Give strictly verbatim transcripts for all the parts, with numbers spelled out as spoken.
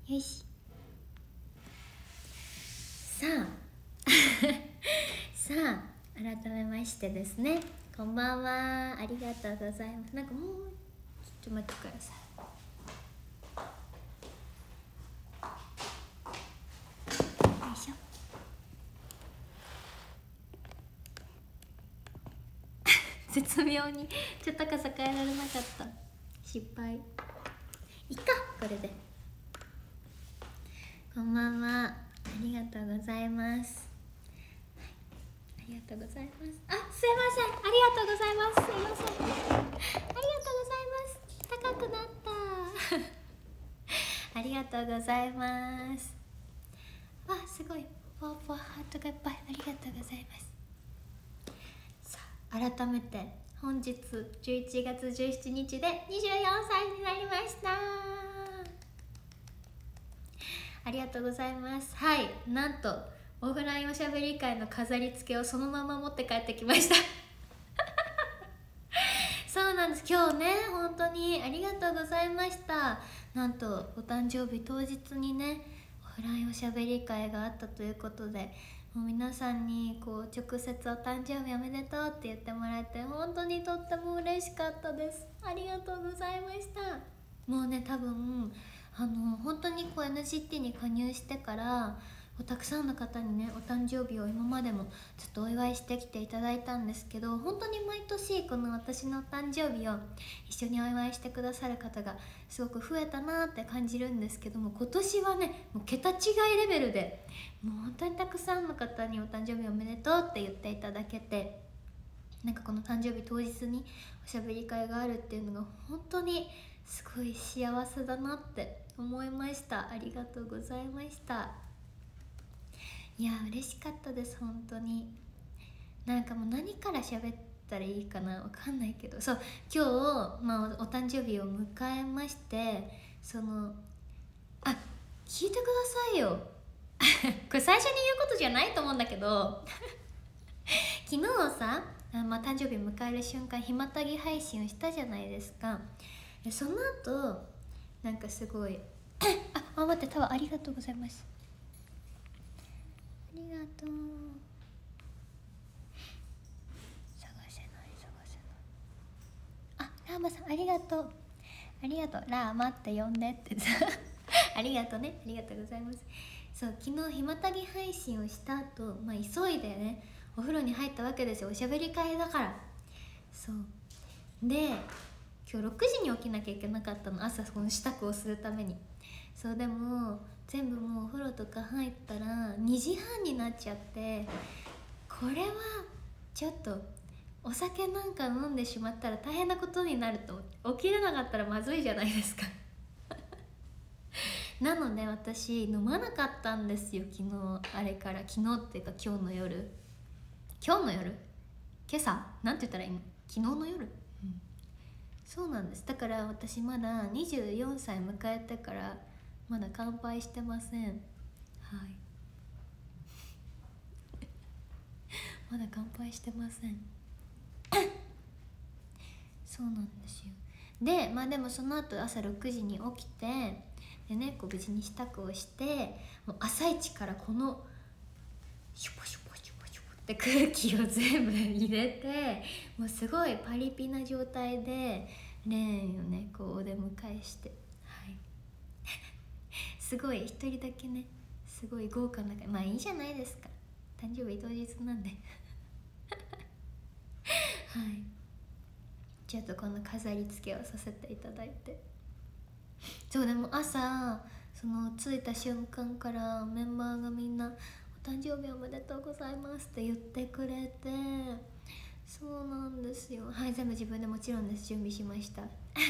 よし。さあさあ改めましてですね、こんばんは、ありがとうございます。なんかもうちょっと待ってください。よいしょ絶妙にちょっと高さ変えられなかった、失敗。いっか、これで。こんばんは、ありがとうございます、はい、ありがとうございます。あ、すいません、ありがとうございます。すいません、ありがとうございます。高くなったありがとうございます。わ、すごい、ポワポワハートがいっぱい、ありがとうございます。さあ改めて本日じゅういちがつじゅうしちにちでにじゅうよんさいになりました。ありがとうございます。はい、なんとオフラインおしゃべり会の飾り付けをそのまま持って帰ってきましたそうなんです、今日ね本当にありがとうございました。なんとお誕生日当日にねオフラインおしゃべり会があったということで、もう皆さんにこう直接お誕生日おめでとうって言ってもらえて本当にとっても嬉しかったです。ありがとうございました。もうね多分あの本当にこう エヌジーティー に加入してからたくさんの方にねお誕生日を今までもちょっとお祝いしてきていただいたんですけど、本当に毎年この私のお誕生日を一緒にお祝いしてくださる方がすごく増えたなって感じるんですけども、今年はねもう桁違いレベルでもう本当にたくさんの方にお誕生日おめでとうって言っていただけて、なんかこの誕生日当日におしゃべり会があるっていうのが本当にすごい幸せだなって思いました。ありがとうございました。いや嬉しかったです、本当に。なんかもう何から喋ったらいいかなわかんないけど、そう今日、まあ、お誕生日を迎えまして、そのあ聞いてくださいよこれ最初に言うことじゃないと思うんだけど昨日さあ、まあ、誕生日迎える瞬間ひまたぎ配信をしたじゃないですか。その後なんかすごいああ待って、多分ありがとうございます、ありがとう。探せない探せない。あ、ラーマさんありがとう、ありがとう、ラーマって呼んでってありがとうね、ありがとうございます。そう昨日ひまたぎ配信をした後、まあ、急いでねお風呂に入ったわけですよ、おしゃべり会だから。そうで今日ろくじに起きなきゃいけなかったの、朝この支度をするために。そうでも全部もうお風呂とか入ったらにじはんになっちゃって、これはちょっとお酒なんか飲んでしまったら大変なことになると、起きれなかったらまずいじゃないですかなので私飲まなかったんですよ、昨日あれから。昨日っていうか今日の夜今日の夜今朝なんて言ったらいいの、昨日の夜、うん、そうなんです。だから私まだにじゅうよんさい迎えてからまだ乾杯してません。はいまだ乾杯してませんそうなんですよ。でまあでもその後朝ろくじに起きてでねこう無事に支度をして、もう朝一からこのシュポシュポシュポシュポって空気を全部入れて、もうすごいパリピな状態でレーンをねこうお出迎えして、はいすごい一人だけねすごい豪華な、まあいいじゃないですか、誕生日当日なんではいちょっとこの飾り付けをさせていただいて。そうでも朝その着いた瞬間からメンバーがみんな「お誕生日おめでとうございます」って言ってくれて、そうなんですよ。はい全部自分でもちろんです、準備しました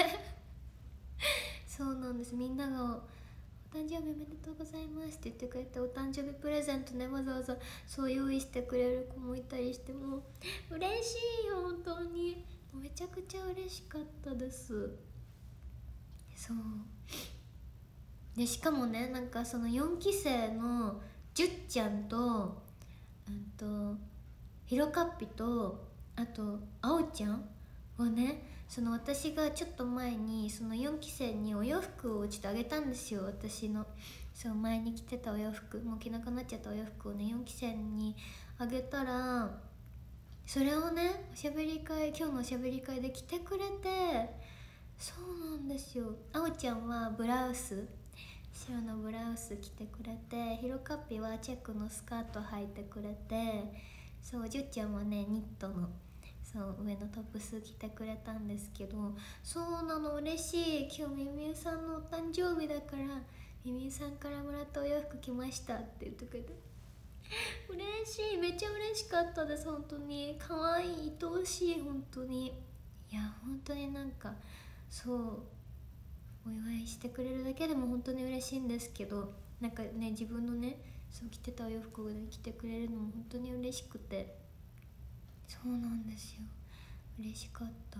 そうなんです、みんなが「お誕生日おめでとうございます」って言ってくれて、お誕生日プレゼントねわざわざそう用意してくれる子もいたりして、もう嬉しいよ本当に、めちゃくちゃ嬉しかったです。そうでしかもねなんかそのよんき生のじゅっちゃんとうんとひろかっぴとあとあおちゃんをね、その私がちょっと前にそのよんき生にお洋服をちょっとあげたんですよ。私のそう前に着てたお洋服、もう着なくなっちゃったお洋服をねよんき生にあげたら、それをねおしゃべり会、今日のおしゃべり会で着てくれて、そうなんですよ。あおちゃんはブラウス、白のブラウス着てくれて、ひろかっぴはチェックのスカート履いてくれて、そうじゅっちゃんもねニットのそう上のトップス着てくれたんですけど、そうなの、嬉しい。今日みみゆさんのお誕生日だからみみゆさんからもらったお洋服着ましたって言ってくれて嬉しい、めっちゃ嬉しかったです。本当に可愛い、愛おしい、本当に。いや本当になんかそうお祝いしてくれるだけでも本当に嬉しいんですけど、なんかね自分のねそう着てたお洋服を着てくれるのも本当に嬉しくて、そうなんですよ、嬉しかった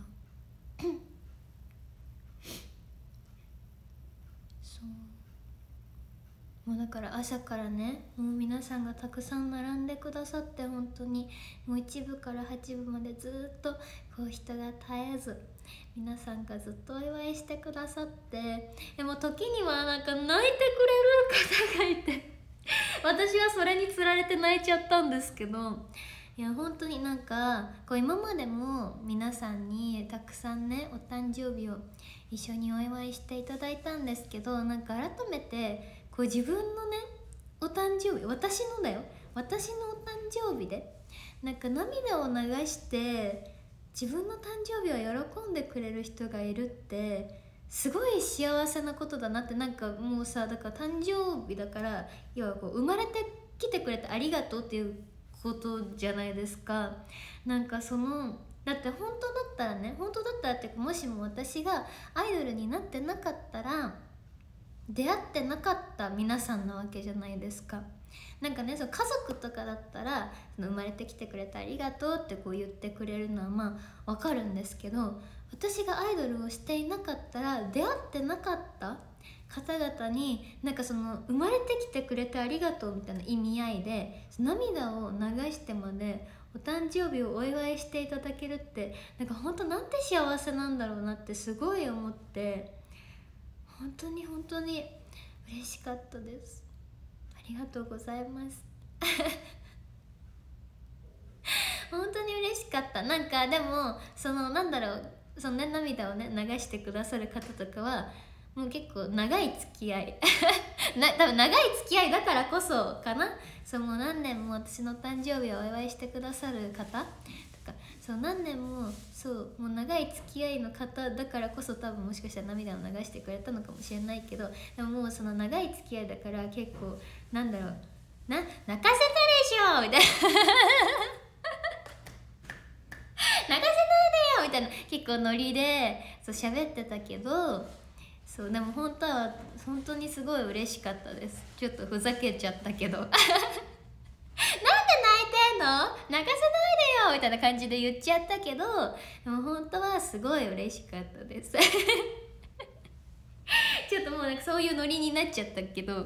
そうもうだから朝からね、もう皆さんがたくさん並んでくださって、本当にもういち部からはち部までずっとこう人が絶えず皆さんがずっとお祝いしてくださって、でも時にはなんか泣いてくれる方がいて私はそれにつられて泣いちゃったんですけど、いや本当になんかこう今までも皆さんにたくさんねお誕生日を一緒にお祝いしていただいたんですけど、なんか改めてこう自分のねお誕生日、私のだよ、私のお誕生日でなんか涙を流して自分の誕生日を喜んでくれる人がいるってすごい幸せなことだなって。なんかもうさ、だから誕生日だから要はこう生まれてきてくれてありがとうっていうことじゃないですか。なんかそのだって本当だったらね、本当だったらってもしも私がアイドルになってなかったら出会ってなかった皆さんなわけじゃないですか。なんかね、その家族とかだったらその生まれてきてくれてありがとうってこう言ってくれるのはまあわかるんですけど、私がアイドルをしていなかったら出会ってなかった方々になんかその生まれてきてくれてありがとうみたいな意味合いで涙を流してまでお誕生日をお祝いしていただけるって、なんか本当なんて幸せなんだろうなってすごい思って、本当に本当に嬉しかったです。ありがとうございます本当に嬉しかった。なんかでもそのなんだろう、その、ね、涙をね流してくださる方とかはもう結構長い付き合いな多分長い付き合いだからこそかな。そうもう何年も私の誕生日をお祝いしてくださる方とか、そう何年もそうもう長い付き合いの方だからこそ多分もしかしたら涙を流してくれたのかもしれないけど、でももうその長い付き合いだから結構なんだろうな、泣かせたでしょみたいな泣かせないでよみたいな結構ノリでそう喋ってたけど、そうでも本当は本当にすごい嬉しかったです。ちょっとふざけちゃったけどなんで泣いてんの泣かせないでよみたいな感じで言っちゃったけど、でも本当はすごい嬉しかったですちょっともうなんかそういうノリになっちゃったけど、はい、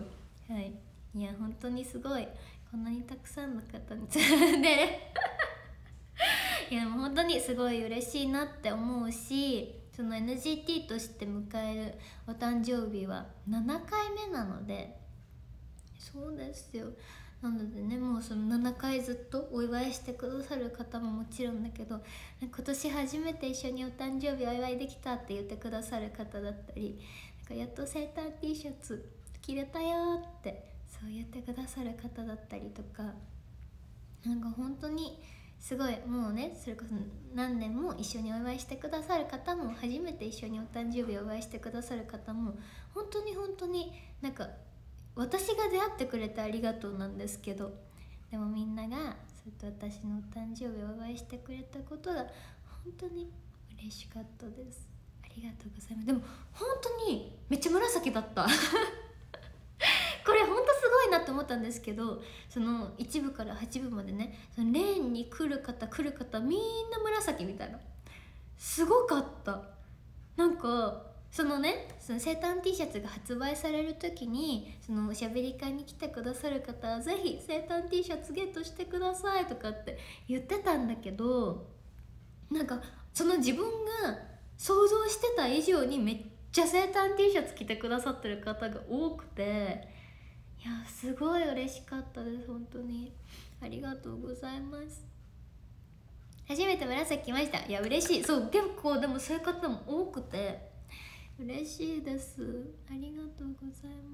いや本当にすごいこんなにたくさんの方につんでるいやもう本当にすごい嬉しいなって思うし、その エヌジーティー として迎えるお誕生日はななかいめなので、そうですよ。なのでね、もうそのななかいずっとお祝いしてくださる方ももちろんだけど、今年初めて一緒にお誕生日お祝いできたって言ってくださる方だったり、なんかやっとセーター T シャツ着れたよってそう言ってくださる方だったりとか、なんか本当にすごいもうね、それこそ何年も一緒にお祝いしてくださる方も、初めて一緒にお誕生日をお祝いしてくださる方も、本当に本当になんか私が出会ってくれてありがとうなんですけど、でもみんながそうやって私のお誕生日をお祝いしてくれたことが本当に嬉しかったです。ありがとうございます。でも本当にめっちゃ紫だったこれほんとすごいなって思ったんですけど、そのいち部からはち部までね、そのレーンに来る方来る方みんな紫みたいな、すごかった。なんかそのね、その生誕 T シャツが発売される時にそのおしゃべり会に来てくださる方はぜひ生誕 T シャツゲットしてくださいとかって言ってたんだけど、なんかその自分が想像してた以上にめっちゃ生誕 T シャツ着てくださってる方が多くて、いやすごい嬉しかったです。本当にありがとうございます。初めて紫来ました。いや嬉しい。そう結構でもそういう方も多くて嬉しいです。ありがとうございます。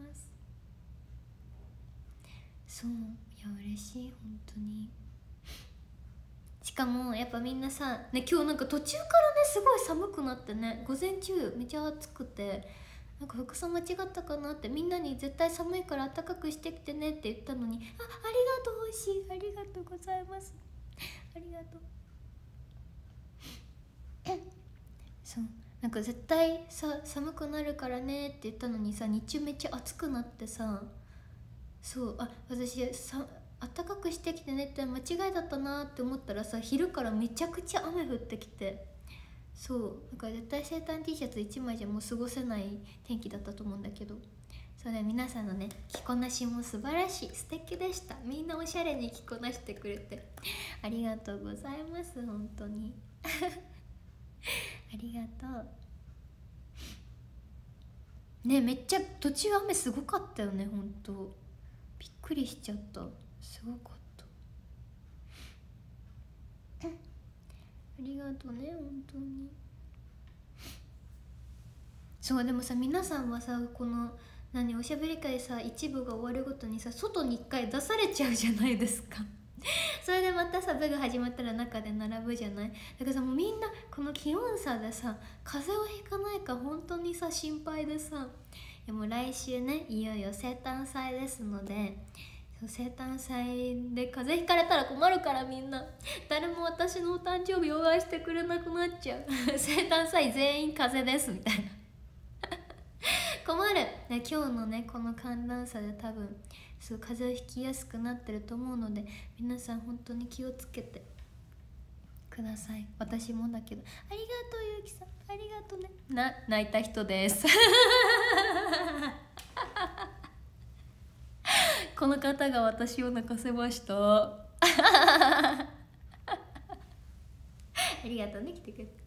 そういや嬉しい本当に。しかもやっぱみんなさ、ね、今日なんか途中からねすごい寒くなってね、午前中めちゃ暑くて、なんか服装間違ったかなって、みんなに絶対寒いから暖かくしてきてねって言ったのに、あ、ありがとう欲しい、ありがとうございます、ありがとうそうなんか絶対さ寒くなるからねって言ったのにさ、日中めっちゃ暑くなってさ、そうあ私さ暖かくしてきてねって間違いだったなって思ったらさ、昼からめちゃくちゃ雨降ってきて、そうだから絶対生誕 T シャツいちまいじゃもう過ごせない天気だったと思うんだけど、それ皆さんのね着こなしも素晴らしい、素敵でした。みんなおしゃれに着こなしてくれてありがとうございます。本当にありがとうね。めっちゃ途中雨すごかったよね。本当びっくりしちゃった、すごかったありがとうね本当に。そうでもさ、皆さんはさこの何おしゃべり会さ一部が終わるごとにさ外に一回出されちゃうじゃないですかそれでまたさ部が始まったら中で並ぶじゃない。だからさもうみんなこの気温差でさ風邪をひかないか本当にさ心配でさ、いやもう来週ねいよいよ生誕祭ですので、生誕祭で風邪ひかれたら困るから、みんな誰も私のお誕生日お祝いしてくれなくなっちゃう生誕祭全員風邪ですみたいな困る、ね、今日のねこの寒暖差で多分そう風邪をひきやすくなってると思うので、皆さん本当に気をつけてください。私もだけど。ありがとうゆうきさん、ありがとうね。な泣いた人ですこの方が私を泣かせましたありがとうね、来てくれて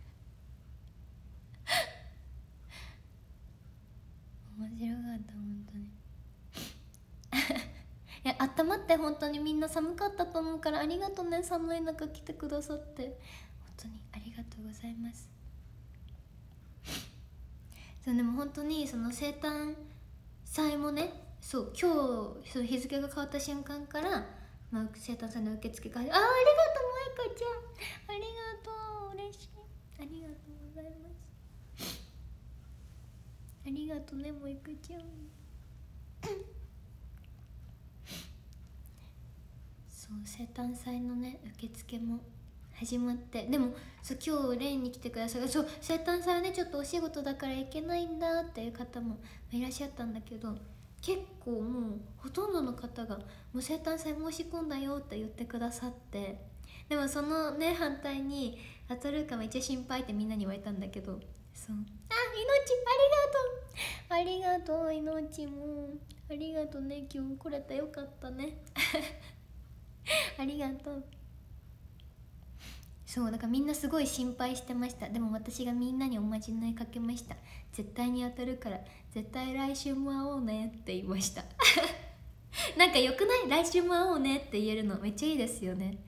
面白かった本当にいや温まって本当にみんな寒かったと思うから、ありがとうね、寒い中来てくださって本当にありがとうございますそうでも本当にその生誕祭もね、そう今日その日付が変わった瞬間から、まあ、生誕祭の受付がああありがとう萌香ちゃん、ありがとう嬉しい、ありがとうございますありがとうね萌香ちゃんそう生誕祭のね受付も始まって、でもそう今日レインに来てくださる、そう生誕祭はねちょっとお仕事だから行けないんだっていう方もいらっしゃったんだけど、結構もうほとんどの方がもう生誕祭申し込んだよって言ってくださって、でもそのね反対に当たるかめっちゃ心配ってみんなに言われたんだけど、そうあ命ありがとうありがとう命もありがとうね、今日来れてよかったねありがとう。そうだからみんなすごい心配してました。でも私がみんなにおまじないかけました。絶対に当たるから絶対来週も会おうねって言いましたなんかよくない？来週も会おうねって言えるのめっちゃいいですよね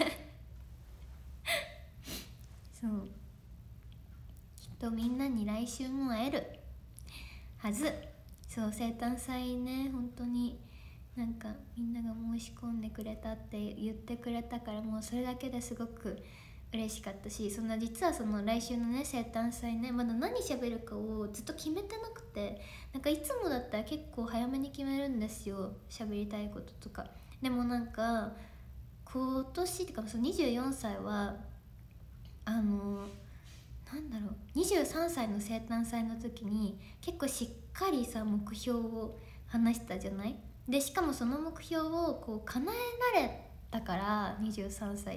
そうきっとみんなに来週も会えるはず。そう生誕祭ね本当になんかみんなが申し込んでくれたって言ってくれたから、もうそれだけですごく嬉しかったし、その実はその来週のね生誕祭ねまだ何喋るかをずっと決めてなくて、なんかいつもだったら結構早めに決めるんですよ、喋りたいこととか。でもなんか今年ってかそのにじゅうよんさいはあのなんだろうにじゅうさんさいの生誕祭の時に結構しっかりさ目標を話したじゃない。でしかもその目標をこう叶えられたからにじゅうさんさいって、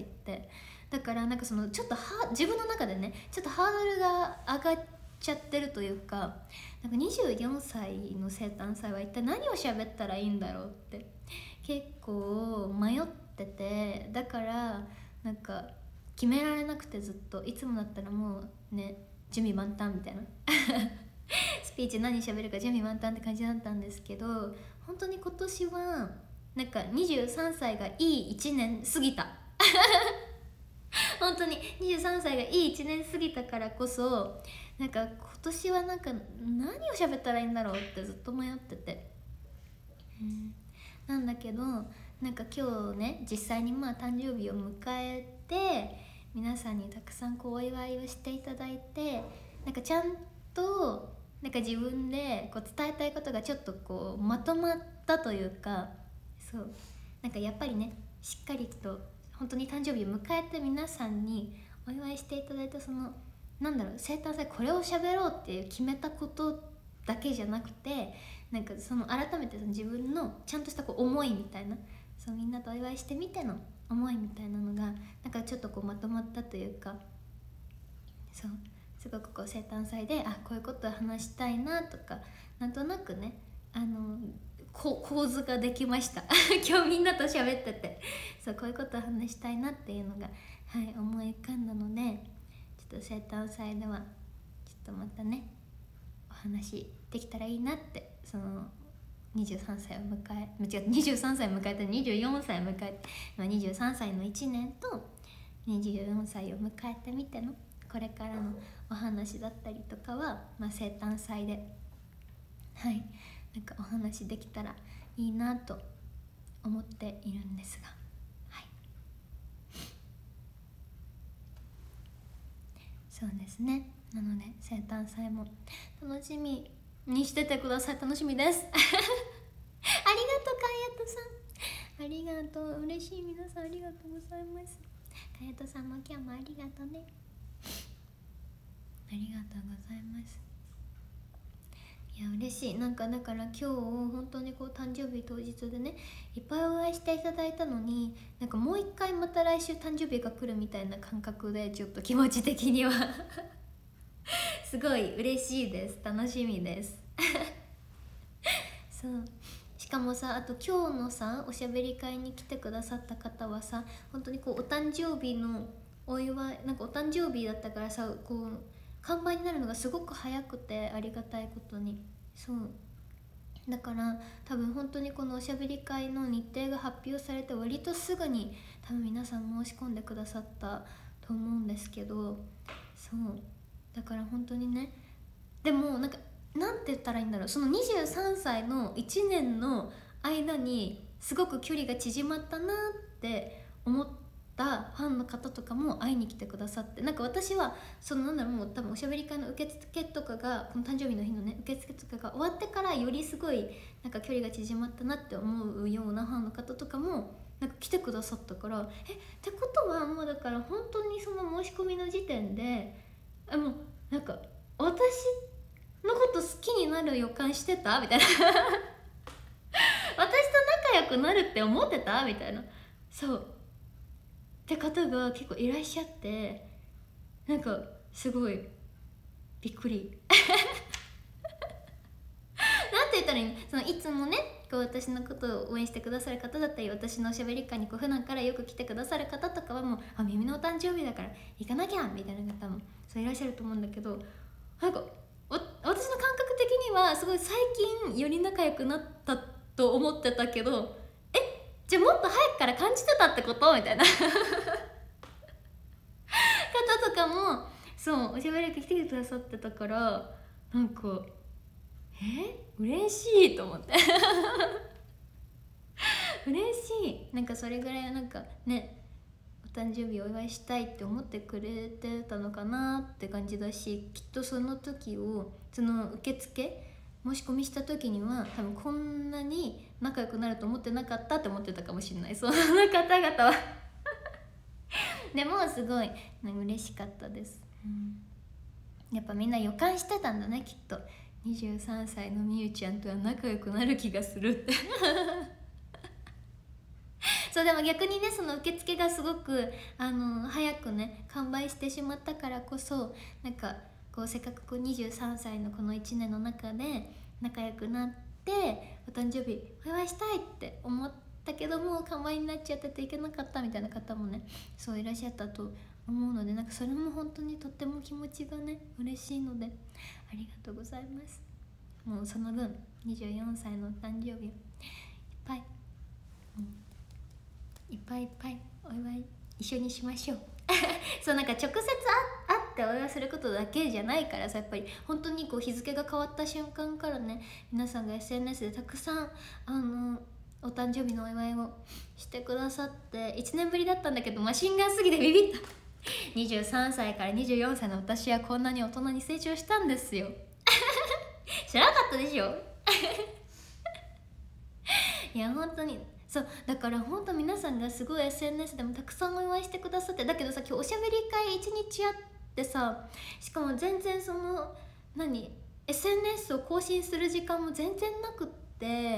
だからなんかそのちょっとは自分の中でねちょっとハードルが上がっちゃってるというか、なんかにじゅうよんさいの生誕祭は一体何を喋ったらいいんだろうって結構迷ってて、だからなんか決められなくて、ずっといつもだったらもうね準備万端みたいなスピーチ何喋るか準備万端って感じだったんですけど、本当に今年はなんかにじゅうさんさいがいいいちねん過ぎた本当ににじゅうさんさいがいいいちねん過ぎたからこそ、なんか今年はなんか何を喋ったらいいんだろうってずっと迷ってて、うん、なんだけどなんか今日ね実際にまあ誕生日を迎えて皆さんにたくさんこうお祝いをしていただいて、なんかちゃんとなんか自分でこう伝えたいことがちょっとこうまとまったというか、そうなんかやっぱりねしっかりと本当に誕生日を迎えて皆さんにお祝いしていただいた、そのなんだろう生誕祭これを喋ろうっていう決めたことだけじゃなくて、なんかその改めてその自分のちゃんとしたこう思いみたいな、そうみんなとお祝いしてみての思いみたいなのがなんかちょっとこうまとまったというか、そうすごくこう生誕祭であこういうことを話したいなとか、なんとなくねあのこ構図ができました今日みんなと喋ってて、そうこういうことを話したいなっていうのが、はい、思い浮かんだので、ちょっと生誕祭ではちょっとまたねお話できたらいいなって、そのにじゅうさんさいを迎え違うにじゅうさんさいを迎えてにじゅうよんさいを迎えて、まあ、にじゅうさんさいのいちねんとにじゅうよんさいを迎えてみてのこれからのお話だったりとかは、まあ、生誕祭ではいなんかお話できたらいいなと思っているんですが、はい、そうですね。なので生誕祭も楽しみにしててください。楽しみですありがとうかやとさん、ありがとう、嬉しい、皆さんありがとうございます。かやとさんも今日もありがとうねありがとうございます。いや嬉しい。なんかだから今日本当にこう誕生日当日でねいっぱいお会いしていただいたのに、なんかもう一回また来週誕生日が来るみたいな感覚でちょっと気持ち的にはすごい嬉しいです。楽しみですそうしかもさ、あと今日のさおしゃべり会に来てくださった方はさ、本当にこうお誕生日のお祝い、なんかお誕生日だったからさ、こう完売になるのがすごく早くてありがたいことに、そうだから多分本当にこのおしゃべり会の日程が発表されて割とすぐに多分皆さん申し込んでくださったと思うんですけど、そうだから本当にね、でもなんかなんて言ったらいいんだろう、そのにじゅうさんさいのいちねんの間にすごく距離が縮まったなって思ったファンの方とかも会いに来てくださって、なんか私はそのなんだろう、もう多分おしゃべり会の受付とかがこの誕生日の日のね受付とかが終わってからよりすごいなんか距離が縮まったなって思うようなファンの方とかもなんか来てくださったから、えってことはもうだから本当にその申し込みの時点でえもうなんか私のこと好きになる予感してたみたいな私と仲良くなるって思ってたみたいな、そうって方が結構いらっしゃって、なんかすごいびっくりなんて言ったらいいの、そのいつもねこう私のことを応援してくださる方だったり、私のおしゃべり会にこう普段からよく来てくださる方とかはもうあ耳のお誕生日だから行かなきゃみたいな方もそういらっしゃると思うんだけど、なんか私の感覚的にはすごい最近より仲良くなったと思ってたけど、えじゃあもっと早くから感じてたってことみたいな方とかもそうおしゃべり会来てくださってたから、なんかえ嬉しいと思って嬉しい。なんかそれぐらいなんかねお誕生日お祝いしたいって思ってくれてたのかなって感じだし、きっとその時をその受付申し込みした時には多分こんなに仲良くなると思ってなかったって思ってたかもしれない、そんな方々はでもすごい嬉しかったです、うん、やっぱみんな予感してたんだねきっと。にじゅうさんさいのみゆちゃんとは仲良くなる気がするってそうでも逆にねその受付がすごくあの早くね完売してしまったからこそ、なんかこうせっかくこうにじゅうさんさいのこのいちねんの中で仲良くなってお誕生日お祝いしたいって思ったけども完売になっちゃってていけなかったみたいな方もねそういらっしゃったと思うので、なんかそれも本当にとっても気持ちがね嬉しいので、ありがとうございます。もうその分にじゅうよんさいのお誕生日をいっぱい、うん、いっぱいいっぱいお祝い一緒にしましょうそうなんか直接会ってお祝いすることだけじゃないからさ、やっぱり本当にこう日付が変わった瞬間からね、皆さんが エスエヌエス でたくさんあのお誕生日のお祝いをしてくださって、いちねんぶりだったんだけどマシンガンすぎてビビったにじゅうさんさいからにじゅうよんさいの私はこんなに大人に成長したんですよ知らなかったでしょいや本当にそうだから、本当皆さんがすごい エスエヌエス でもたくさんお祝いしてくださって、だけどさ、今日おしゃべり会いちにちあってさ、しかも全然その何 エスエヌエス を更新する時間も全然なくって、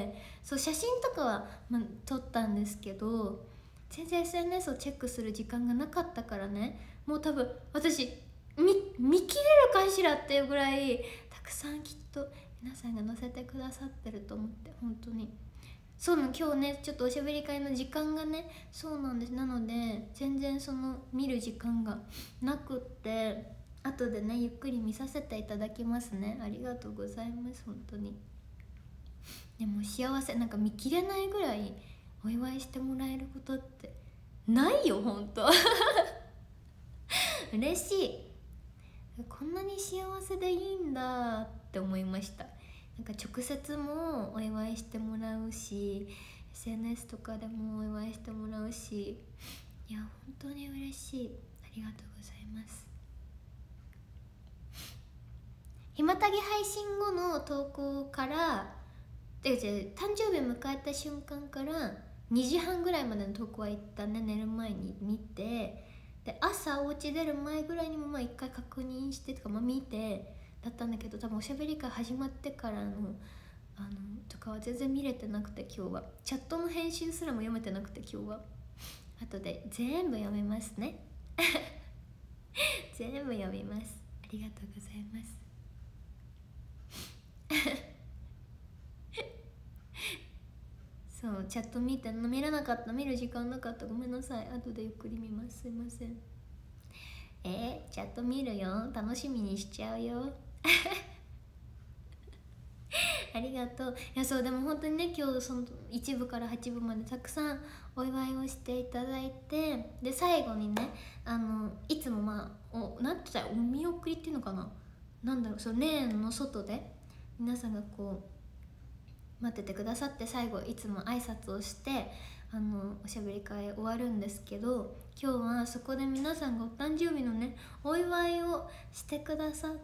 そう写真とかは、ま、撮ったんですけど、全然 エスエヌエス をチェックする時間がなかったからね、もう多分私見見切れるかしらっていうぐらいたくさんきっと皆さんが載せてくださってると思って、本当にそうなの。今日ねちょっとおしゃべり会の時間がね、そうなんです。なので全然その見る時間がなくって、後でねゆっくり見させていただきますね。ありがとうございます。本当にでも幸せ、なんか見切れないぐらいお祝いしてもらえることってないよ本当嬉しい。こんなに幸せでいいんだって思いました。なんか直接もお祝いしてもらうし、 エスエヌエス とかでもお祝いしてもらうし、いや本当に嬉しい。ありがとうございます。ひまたぎ配信後の投稿からで誕生日を迎えた瞬間からにじはんぐらいまでの投稿は一旦ね寝る前に見て、で朝お家出る前ぐらいにもまあ一回確認してとか、まあ、見てだったんだけど、多分おしゃべり会始まってからのあのとかは全然見れてなくて、今日はチャットの返信すらも読めてなくて、今日は後で全部読みますね全部読みます。ありがとうございますそうチャット見て見れなかった、見る時間なかった、ごめんなさい。後でゆっくり見ます、すいません。えー、チャット見るよ、楽しみにしちゃうよありがとう。いやそうでも本当にね、今日そのいちぶからはちぶまでたくさんお祝いをしていただいて、で最後にねあのいつもまあおなんて言ったらお見送りっていうのかな、なんだろう、そのレーンの外で皆さんがこう待っててくださって、最後いつも挨拶をしてあのおしゃべり会終わるんですけど、今日はそこで皆さんがお誕生日のねお祝いをしてくださって、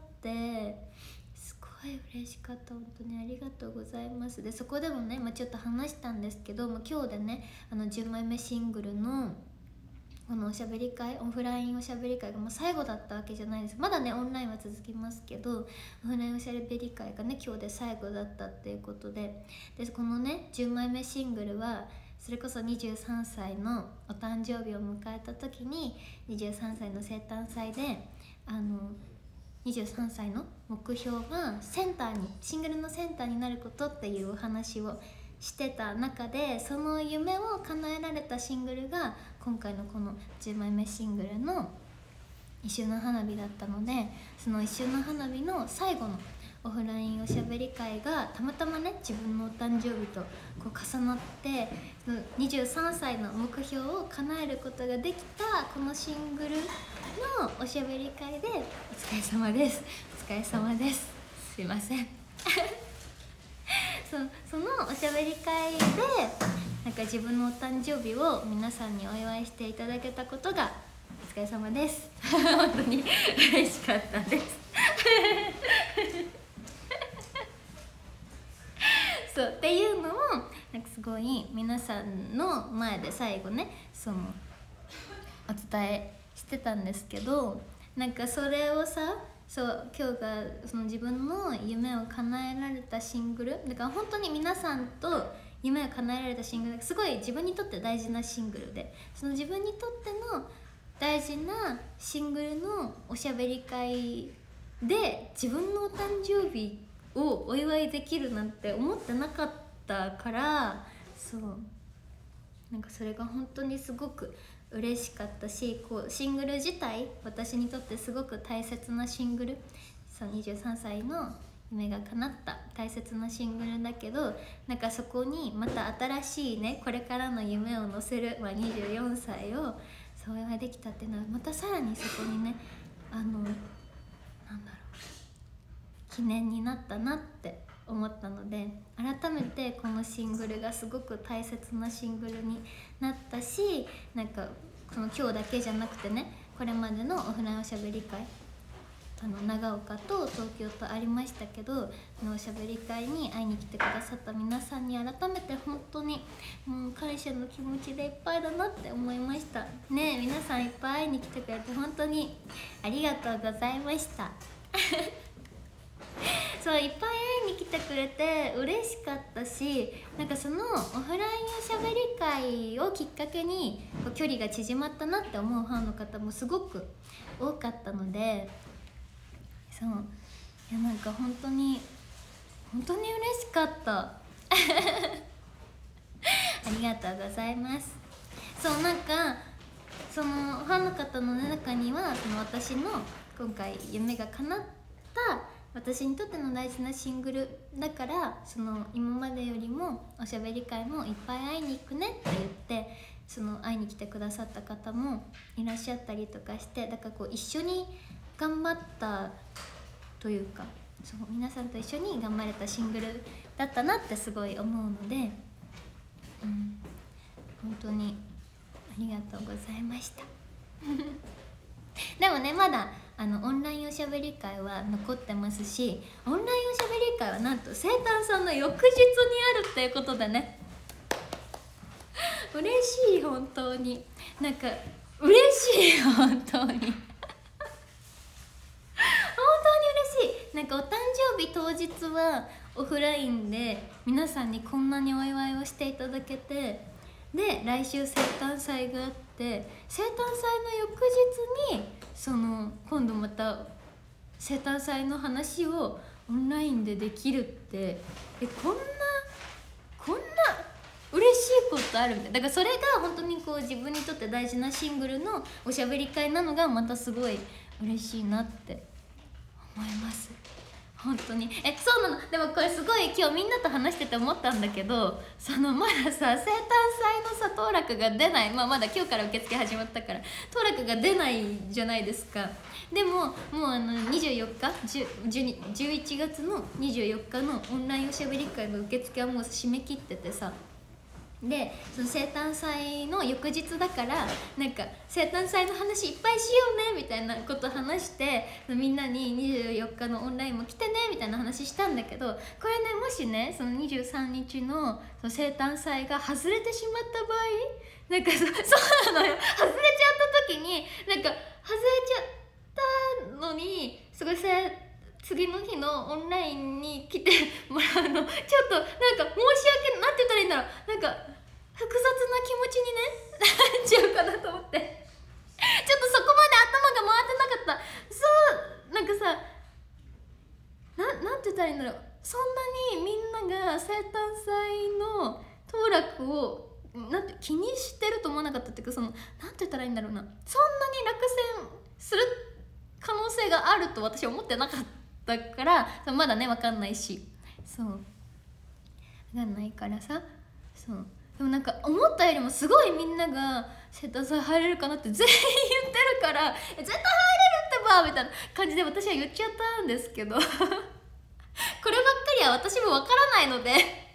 すごい嬉しかった。本当にありがとうございます。でそこでもね、まあ、ちょっと話したんですけども、今日でねあのじゅうまいめシングルのこのおしゃべり会、オフラインおしゃべり会がもう最後だったわけじゃないです。まだねオンラインは続きますけど、オフラインおしゃべり会がね今日で最後だったっていうことで、でこのねじゅうまいめシングルはそれこそにじゅうさんさいのお誕生日を迎えた時に、にじゅうさんさいの生誕祭であのにじゅうさんさいの目標がセンターにシングルのセンターになることっていうお話をしてた中で、その夢を叶えられたシングルが今回のこのじゅうまいめシングルの一瞬の花火だったので、その一瞬の花火の最後のオフラインおしゃべり会がたまたまね自分のお誕生日とこう重なって、にじゅうさんさいの目標を叶えることができたこのシングルのおしゃべり会で、お疲れ様です、お疲れ様です、すいませんそ, そのおしゃべり会でなんか自分のお誕生日を皆さんにお祝いしていただけたことがお疲れ様です本当に嬉しかったですそうっていうのをなんかすごい皆さんの前で最後ねそのお伝えしてたんですけど、なんかそれをさ、そう今日がその自分の夢を叶えられたシングルだから、本当に皆さんと夢を叶えられたシングル、すごい自分にとって大事なシングルで、その自分にとっての大事なシングルのおしゃべり会で自分のお誕生日をお祝いできるなんて思ってなかったから、そうなんかそれが本当にすごく嬉しかったし、こうシングル自体私にとってすごく大切なシングル、そうにじゅうさんさいの夢が叶った大切なシングルだけど、なんかそこにまた新しいねこれからの夢を乗せる、まあ、にじゅうよんさいをそうができたっていうのはまたさらにそこにねあのなんだろう記念になったなって思ったので、改めてこのシングルがすごく大切なシングルになったし、なんかその今日だけじゃなくてね、これまでのオフラインおしゃべり会、あの長岡と東京とありましたけど、のおしゃべり会に会いに来てくださった皆さんに改めて本当にもう感謝の気持ちでいっぱいだなって思いましたね。皆さんいっぱい会いに来てくれて本当にありがとうございましたそういっぱい会いに来てくれて嬉しかったし、なんかそのオフラインおしゃべり会をきっかけにこう距離が縮まったなって思うファンの方もすごく多かったので、そういやなんか本当に本当に嬉しかったありがとうございます。そうなんかそのファンの方の中にはその私の今回夢が叶った私にとっての大事なシングルだから、その今までよりもおしゃべり会もいっぱい会いに行くねって言って、その会いに来てくださった方もいらっしゃったりとかして、だからこう一緒に頑張ったというか、そう皆さんと一緒に頑張れたシングルだったなってすごい思うので、うん、本当にありがとうございましたでもねまだあのオンラインおしゃべり会は残ってますし、オンラインおしゃべり会はなんと生誕さんの翌日にあるっていうことでね嬉しい、本当になんか嬉しい本当に本当に嬉しい。なんかお誕生日当日はオフラインで皆さんにこんなにお祝いをしていただけて、で来週生誕祭があって、生誕祭の翌日にその今度また生誕祭の話をオンラインでできるって、えこんなこんな嬉しいことあるみたいな。だからそれが本当にこう自分にとって大事なシングルのおしゃべり会なのがまたすごい嬉しいなって思います。本当にえそうなの。でもこれすごい今日みんなと話してて思ったんだけど、そのまださ生誕祭のさ当落が出ない、まあ、まだ今日から受付始まったから当落が出ないじゃないですか。でももうあのにじゅうよっかじゅういちがつのにじゅうよっかのオンラインおしゃべり会の受付はもう締め切っててさ、でその生誕祭の翌日だからなんか生誕祭の話いっぱいしようねみたいなこと話して、みんなににじゅうよっかのオンラインも来てねみたいな話したんだけど、これねもしねそのにじゅうさんにちのその生誕祭が外れてしまった場合、なんか そ, そうなのよ外れちゃった時になんか外れちゃったのにすごいさ次の日のオンラインに来てもらうのちょっとなんか申し訳なんて言ったらいいんだろう、なんか複雑な気持ちに、ね、なっちゃうかなと思ってちょっとそこまで頭が回ってなかった。そうなんかさ な, なんて言ったらいいんだろう、そんなにみんなが生誕祭の当落をなんて気にしてると思わなかったっていうか、そのなんて言ったらいいんだろうな、そんなに落選する可能性があると私は思ってなかったから、まだね分かんないし、そう分かんないからさ、そうでもなんか思ったよりもすごいみんなが生誕祭入れるかなって全員言ってるから絶対入れるってばみたいな感じで私は言っちゃったんですけどこればっかりは私もわからないので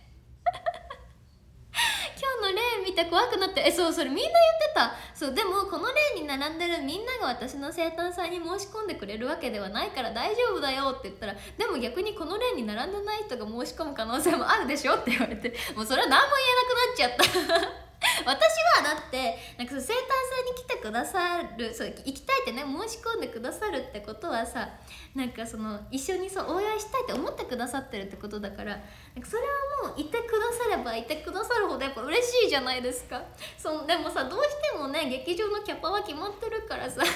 今日の例見て怖くなって、えそうそれみんな言ってた。そうでもこの例に並んでるみんなが私の生誕祭に申し込んでくれるわけではないから大丈夫だよって言ったら、でも逆にこの例に並んでない人が申し込む可能性もあるでしょって言われて、もうそれは何も言えなくなっちゃった私はだってなんかその生誕祭に来てくださる、そう行きたいってね申し込んでくださるってことはさ、なんかその一緒にそうお祝いしたいって思ってくださってるってことだから、なんかそれはもういてくださればいてくださるほどやっぱ嬉しいじゃないですか。そうでもさどうしてもね劇場のキャパは決まってるからさ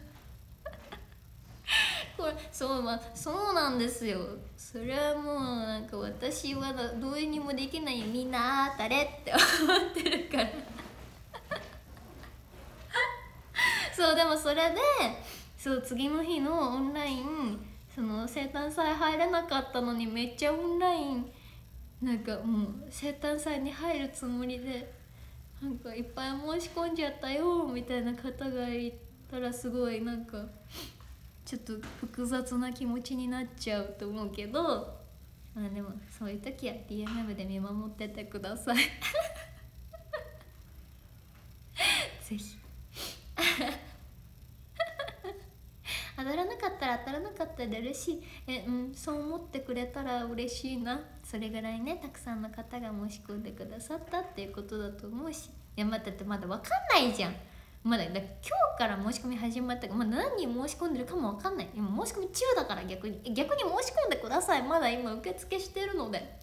これそう、まあ、そうなんですよ。それはもうなんか私はどうにもできないよ、みんなあたれって思ってるからそうでもそれでそう次の日のオンラインその生誕祭入れなかったのにめっちゃオンラインなんかもう生誕祭に入るつもりでなんかいっぱい申し込んじゃったよみたいな方がいたらすごいなんかちょっと複雑な気持ちになっちゃうと思うけど、まあでもそういう時は ディーエムエム で見守っててくださいぜひ当たらなかったら当たらなかったで嬉しいえ、うん、そう思ってくれたら嬉しいな。それぐらいねたくさんの方が申し込んでくださったっていうことだと思うし、いや待ってってまだ分かんないじゃん。まだだ今日から申し込み始まったから、まだ何人申し込んでるかも分かんない。今申し込み中だから逆に逆に申し込んでください。まだ今受付してるので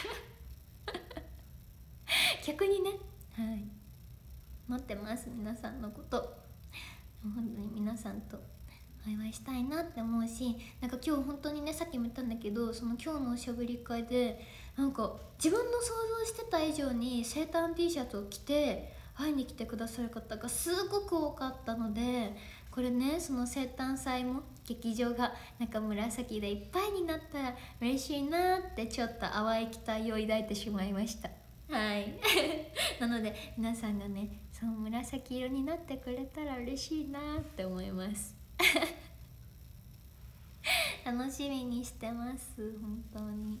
逆にね、はい待ってます皆さんのこと。本当に皆さんとお祝いしたいなって思うし、なんか今日本当にねさっきも言ったんだけど、その今日のおしゃべり会でなんか自分の想像してた以上に生誕 T シャツを着て会いに来てくださる方がすごく多かったので、これねその生誕祭も劇場がなんか紫でいっぱいになったら嬉しいなってちょっと淡い期待を抱いてしまいましたはいなので皆さんがねその紫色になってくれたら嬉しいなって思います楽しみにしてます本当に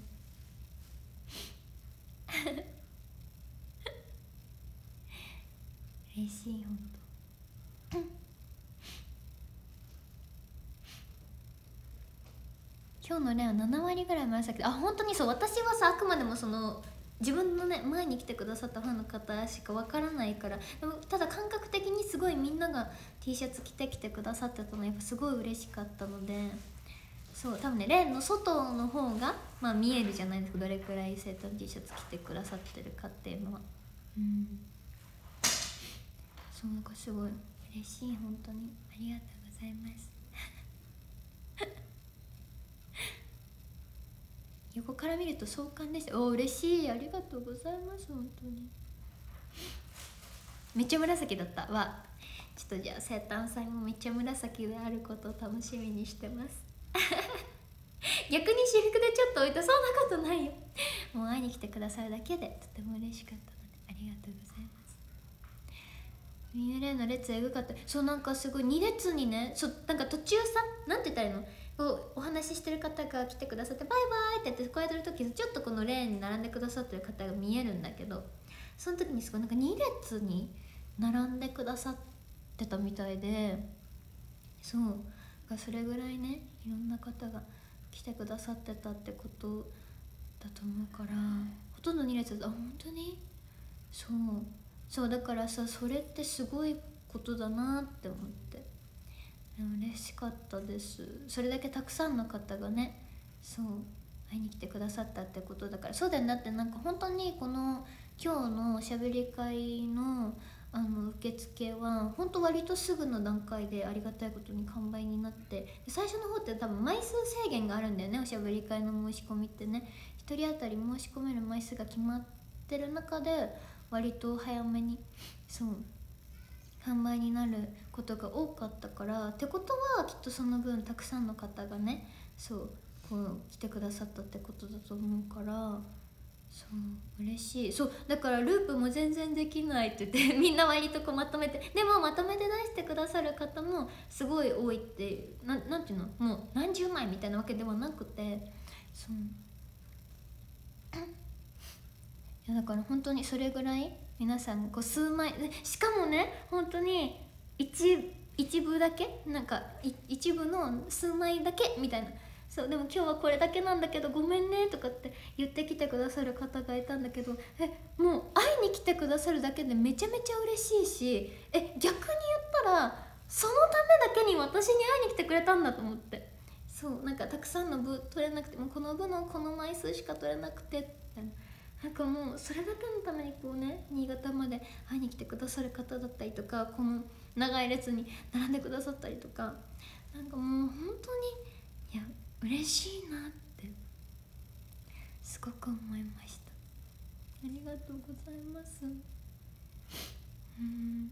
嬉しい本当今日の例はななわりぐらい紫。あ本当にそう、私はさあくまでもその自分のね前に来てくださったファンの方しかわからないから、でもただ感覚的にすごいみんなが T シャツ着てきてくださってたのやっぱすごい嬉しかったので、そう多分ねレーンの外の方がまあ見えるじゃないですか、どれくらい生誕 T シャツ着てくださってるかっていうのは。うんそうなんかすごい嬉しい本当にありがとうございます横から見ると壮観でした。お嬉しいありがとうございます本当にめっちゃ紫だったわ。ちょっとじゃあ生誕祭もめっちゃ紫であることを楽しみにしてます逆に私服でちょっと置いた、そんなことないよもう会いに来てくださるだけでとても嬉しかったのでありがとうございます。ミューレイの列エグかった。そうなんかすごいに列にね、そうなんか途中さなんて言ったらいいの、こうお話ししてる方が来てくださってバイバイって言ってこうやってる時ちょっとこのレーンに並んでくださってる方が見えるんだけど、その時にすごいなんかに列に並んでくださってたみたいで、そうそれぐらいねいろんな方が来てくださってたってことだと思うから、ほとんどに列だ。あ本当にそうそうだからさ、それってすごいことだなって思って嬉しかったです。それだけたくさんの方がねそう会いに来てくださったってことだから。そうだよね、だってなんか本当にこの今日のおしゃべり会のあの受付は本当割とすぐの段階でありがたいことに完売になって、最初の方って多分枚数制限があるんだよね、おしゃべり会の申し込みってね。ひとり当たり申し込める枚数が決まってる中で割と早めにそう販売になることが多かったから、ってことはきっとその分たくさんの方がねそうこう来てくださったってことだと思うから、そう嬉しい。そうだからループも全然できないって言ってみんな割とこうまとめて、でもまとめて出してくださる方もすごい多いって、ななんていうのもう何十枚みたいなわけではなくて、そういやだから本当にそれぐらい皆さんこう数枚、しかもね本当に一一部だけなんか一部の数枚だけみたいな、そうでも今日はこれだけなんだけどごめんねとかって言ってきてくださる方がいたんだけど、えもう会いに来てくださるだけでめちゃめちゃ嬉しいし、え逆に言ったらそのためだけに私に会いに来てくれたんだと思って、そうなんかたくさんの部取れなくてもこの部のこの枚数しか取れなくてみたいな、なんかもうそれだけのためにこうね新潟まで会いに来てくださる方だったりとか、この長い列に並んでくださったりとか、なんかもう本当にいや嬉しいなってすごく思いました。ありがとうございます。うん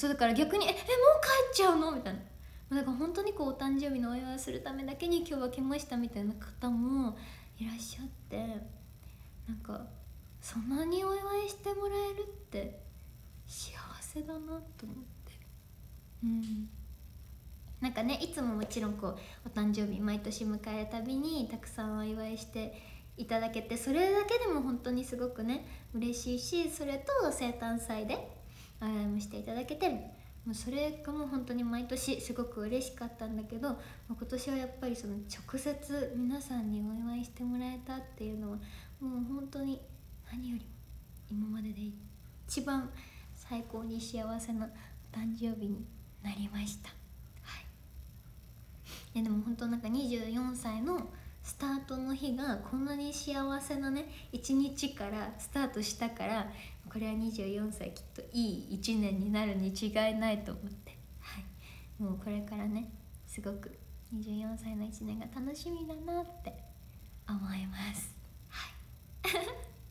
そうだから逆に「ええもう帰っちゃうの?」みたいな。だから本当にこうお誕生日のお祝いをするためだけに今日は来ましたみたいな方もいらっしゃって、なんかそんなにお祝いしてもらえるって幸せだなと思って、うん、なんかねいつももちろんこうお誕生日毎年迎えるたびにたくさんお祝いしていただけて、それだけでも本当にすごくね嬉しいし、それと生誕祭でお祝いもしていただけて、もうそれがもう本当に毎年すごく嬉しかったんだけど、今年はやっぱりその直接皆さんにお祝いしてもらえたっていうのはもう本当に何よりも今までで一番最高に幸せなお誕生日になりました。はい、いやでも本当なんかにじゅうよんさいのスタートの日がこんなに幸せなね一日からスタートしたから、これはにじゅうよんさいきっといいいちねんになるに違いないと思って、はい、もうこれからねすごくにじゅうよんさいのいちねんが楽しみだなって思います。はい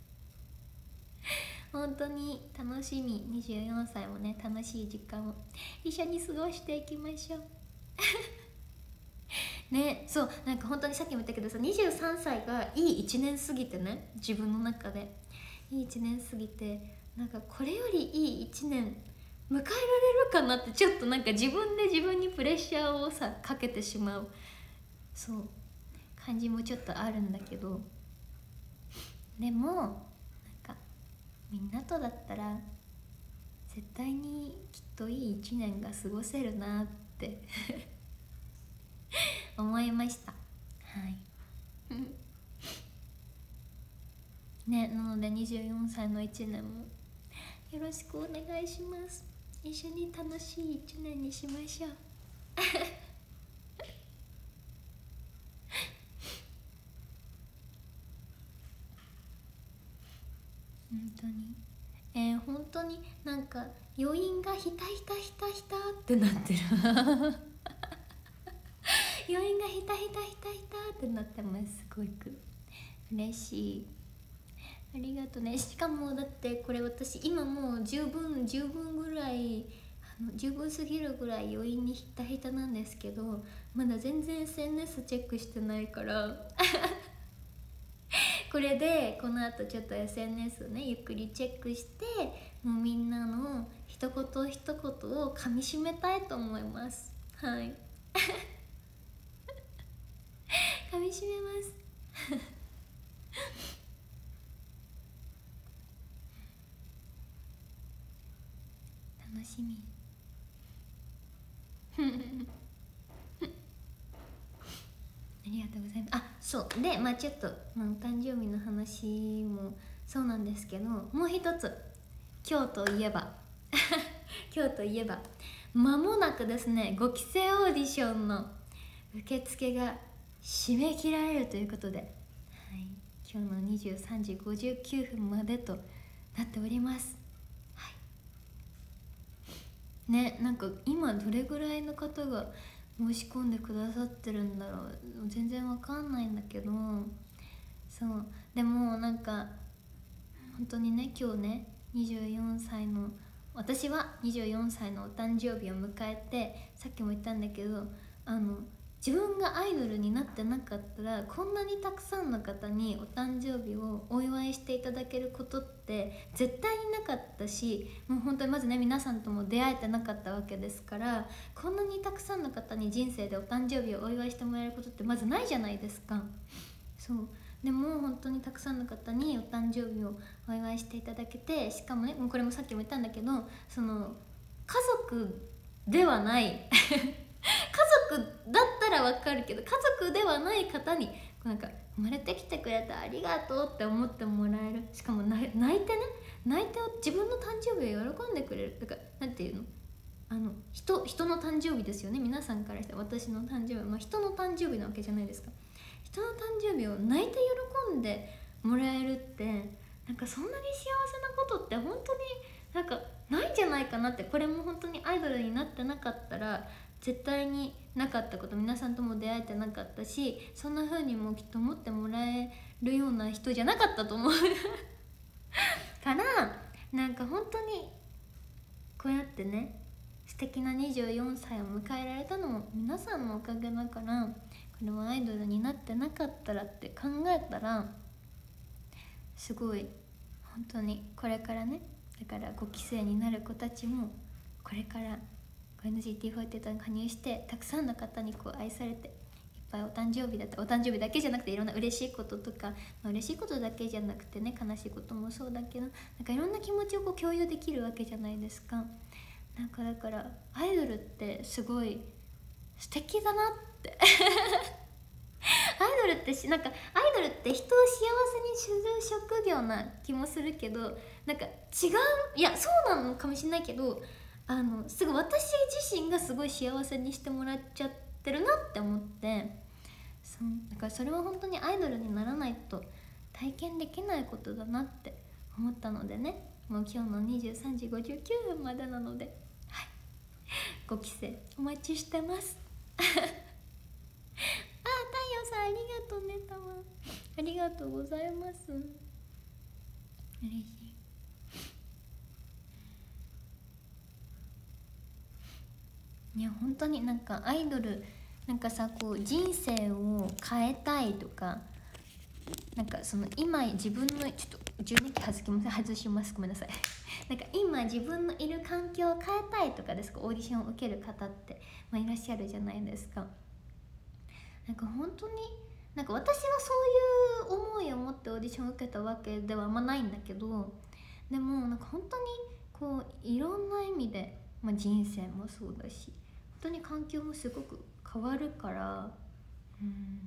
本当に楽しみ。にじゅうよんさいもね楽しい時間を一緒に過ごしていきましょうね。そうなんか本当にさっきも言ったけどさ、にじゅうさんさいがいいいちねん過ぎてね、自分の中でいいいちねん過ぎて、なんかこれよりいいいちねん迎えられるかなってちょっとなんか自分で自分にプレッシャーをさかけてしまうそう感じもちょっとあるんだけど、でもなんかみんなとだったら絶対にきっといいいちねんが過ごせるなって思いました。はいね、なのでにじゅうよんさいのいちねんもよろしくお願いします。一緒に楽しいいちねんにしましょう本当にえー、本当になんか余韻がひたひたひたひたってなってる余韻がひたひたひたひたってなってます。すごく嬉しい。ありがとね。しかもだってこれ私今もう十分十分ぐらいあの十分すぎるぐらい余韻にひたひたなんですけど、まだ全然 エスエヌエス チェックしてないからこれでこのあとちょっと エスエヌエス をねゆっくりチェックして、もうみんなの一言一言をかみしめたいと思います。はいかみしめます楽しみありがとうございます。あ、そうで、まあちょっと、まあ、お誕生日の話もそうなんですけど、もう一つ今日といえば今日といえば間もなくですね、ご期生オーディションの受付が締め切られるということで、はい、今日のにじゅうさんじごじゅうきゅうふんまでとなっております。はいね、なんか今どれぐらいの方が申し込んでくださってるんだろう、全然わかんないんだけど、そうでもなんか本当にね今日ねにじゅうよんさいの私はにじゅうよんさいのお誕生日を迎えて、さっきも言ったんだけど、あの自分がアイドルになってなかったらこんなにたくさんの方にお誕生日をお祝いしていただけることって絶対になかったし、もう本当にまずね皆さんとも出会えてなかったわけですから、こんなにたくさんの方に人生でお誕生日をお祝いしてもらえることってまずないじゃないですか。そうでも本当にたくさんの方にお誕生日をお祝いしていただけて、しかもねこれもさっきも言ったんだけど、その家族ではない家族だったらわかるけど家族ではない方になんか生まれてきてくれてありがとうって思ってもらえる、しかも泣いてね泣いて自分の誕生日を喜んでくれる、だからなんていうの、あの 人, 人の誕生日ですよね、皆さんからして私の誕生日は、まあ、人の誕生日なわけじゃないですか。人の誕生日を泣いて喜んでもらえるってなんかそんなに幸せなことって本当になんかないんじゃないかなって。これも本当にアイドルになってなかったら絶対になかったこと、皆さんとも出会えてなかったし、そんな風にもきっと思ってもらえるような人じゃなかったと思うから、なんか本当にこうやってね敵なにじゅうよんさいを迎えられたのも皆さんのおかげだから、これはアイドルになってなかったらって考えたらすごい本当にこれからね、だからごき生になる子たちもこれから エヌジーティーフォーティーエイト に加入してたくさんの方にこう愛されて、いっぱいお誕生日だったお誕生日だけじゃなくていろんな嬉しいこととか、まあ、嬉しいことだけじゃなくてね、悲しいこともそうだけど、なんかいろんな気持ちをこう共有できるわけじゃないですか。なんかだからアイドルってすごい素敵だなってアイドルってしなんかアイドルって人を幸せにする職業な気もするけど、なんか違う、いやそうなのかもしれないけど、あのすごい私自身がすごい幸せにしてもらっちゃってるなって思って、そうだからそれは本当にアイドルにならないと体験できないことだなって思ったのでね、もう今日のにじゅうさんじごじゅうきゅうふんまでなので、はい、ごき生お待ちしてますあ、太陽さんありがとうね、たまありがとうございます。嬉しい。いや本当になんかアイドルなんかさ、こう人生を変えたいとか、なんかその今自分のちょっと充電器外します外しますごめんなさいなんか今自分のいる環境を変えたいとかですか、オーディションを受ける方って、まあ、いらっしゃるじゃないですか。なんか本当になんか私はそういう思いを持ってオーディションを受けたわけではあんまないんだけど、でもなんか本当にこういろんな意味で、まあ、人生もそうだし本当に環境もすごく変わるから、うん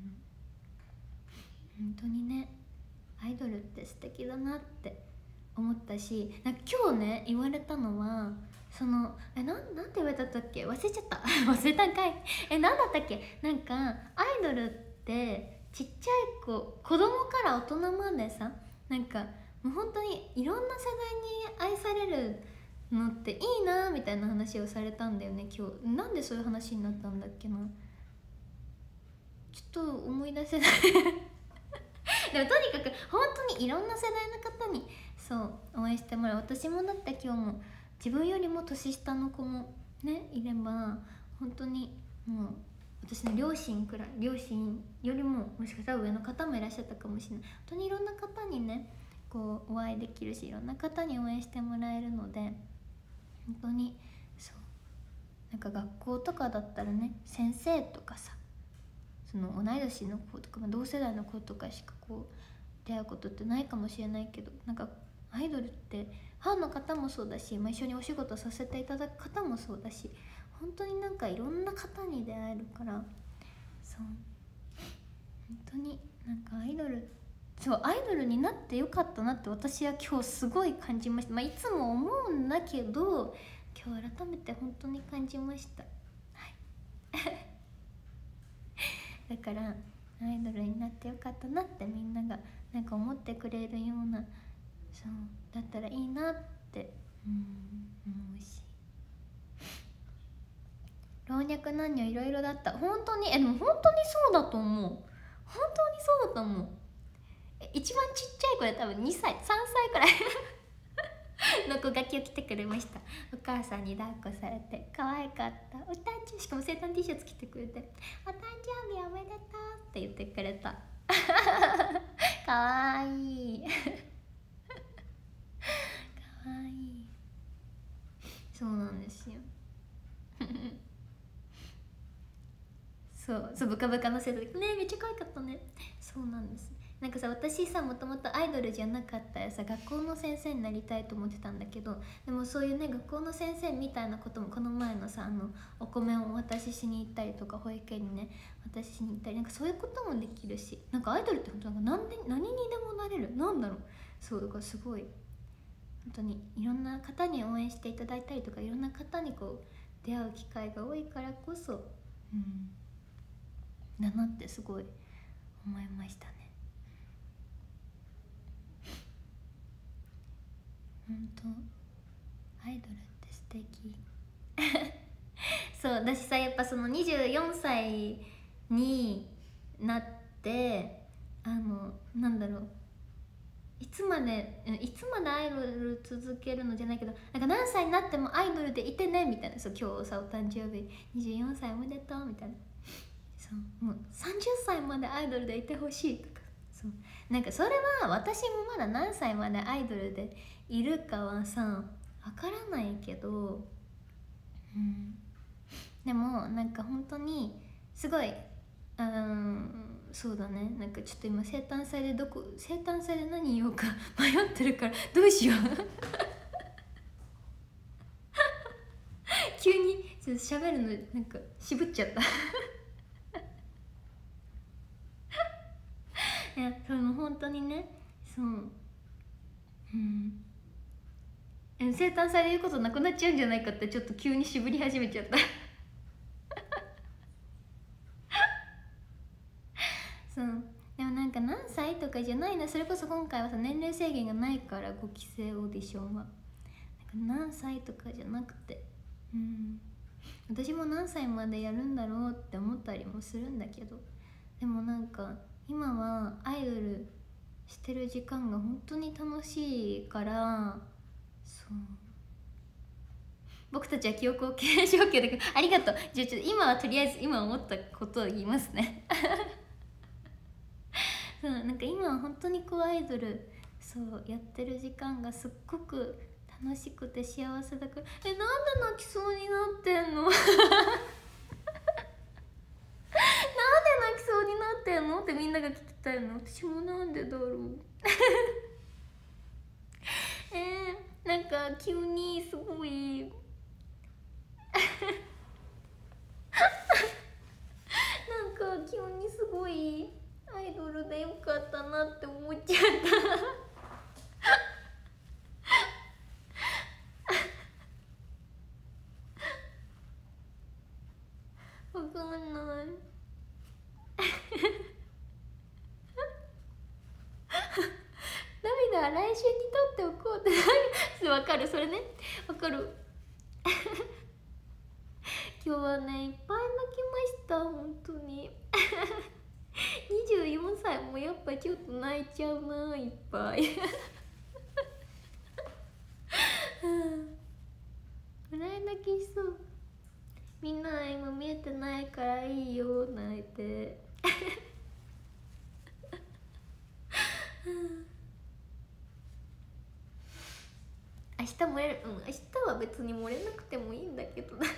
本当にねアイドルって素敵だなって思ったし、なんか今日ね言われたのはそのえな ん, なんて言われたっけ忘れちゃった忘れたんかいえなんだったっけ、なんかアイドルってちっちゃい子子供から大人までさ、なんかもう本当にいろんな世代に愛されるのっていいなみたいな話をされたんだよね今日。なんでそういう話になったんだっけな、ちょっと思い出せないでもとにかく本当にいろんな世代の方にそう応援してもらう。私もだって今日も自分よりも年下の子もねいれば、本当にもう私の両親くらい両親よりももしかしたら上の方もいらっしゃったかもしれない。本当にいろんな方にねこうお会いできるし、いろんな方に応援してもらえるので、本当にそうなんか学校とかだったらね先生とかさ、その同い年の子とか、まあ、同世代の子とかしかこう出会うことってないかもしれないけど、なんかアイドルってファンの方もそうだし、まあ、一緒にお仕事させていただく方もそうだし、本当になんかいろんな方に出会えるから、そう本当になんかアイドルそうアイドルになってよかったなって私は今日すごい感じました。まあいつも思うんだけど今日改めて本当に感じました。はいだからアイドルになってよかったなってみんながなんか思ってくれるような、そうだったらいいなってうん思うし、老若男女いろいろだった。本当にえでも本当にそうだと思う。本当にそうだと思う。え一番ちっちゃい子で多分にさいさんさいくらいの子が今日来てくれました。お母さんに抱っこされて可愛かった。お誕生日しかも生誕 T シャツ着てくれてお誕生日おめでとうって言ってくれたかわいいかわいい。そうなんですよそうそうブカブカのせた時ねめっちゃ可愛かったね。そうなんです。なんかさ私さもともとアイドルじゃなかったらさ学校の先生になりたいと思ってたんだけど、でもそういうね学校の先生みたいなこともこの前のさあのお米をお渡ししに行ったりとか保育園にね渡しに行ったりなんかそういうこともできるし、なんかアイドルって本当なんか何で何にでもなれる。なんだろうそうだからすごい本当にいろんな方に応援していただいたりとかいろんな方にこう出会う機会が多いからこそうんだなってすごい思いましたね。本当アイドルって素敵そう私さやっぱそのにじゅうよんさいになってあのなんだろういつまでいつまでアイドル続けるのじゃないけど、なんか何歳になってもアイドルでいてねみたいな。そう、今日さお誕生日にじゅうよんさいおめでとうみたいな。そうもうさんじゅっさいまでアイドルでいてほしいとか。そうなんかそれは私もまだ何歳までアイドルでいるかはさわからないけど、うん、でもなんか本当にすごい、うん、そうだね。なんかちょっと今生誕祭でどこ生誕祭で何言おうか迷ってるからどうしよう急にちょっと喋るのなんか渋っちゃったいやその本当にね、そううん生誕祭で言うことなくなっちゃうんじゃないかってちょっと急に渋り始めちゃったそうでもなんか何歳とかじゃないな。それこそ今回はさ年齢制限がないからご期生オーディションはなんか何歳とかじゃなくて、うん私も何歳までやるんだろうって思ったりもするんだけど、でもなんか今はアイドルしてる時間が本当に楽しいから、そう僕たちは記憶を継承権だけどありがとう。じゃあちょっと今はとりあえず今思ったことを言いますねそうなんか今は本当にこうアイドルそうやってる時間がすっごく楽しくて幸せだから。えなんで泣きそうになってんのなんで泣きそうになってんのってみんなが聞きたいの。私もなんでだろうえー、なんか急にすごいなんか急にすごいアイドルでよかったなって思っちゃったわかんない涙は来週にとっておこうってわかるそれねわかる今日はねいっぱい泣きました本当ににじゅうよんさいもやっぱちょっと泣いちゃうないっぱい笑い泣きしそう。みんな今見えてないからいいよ泣いて明日漏れる、うん、明日は別に漏れなくてもいいんだけどな明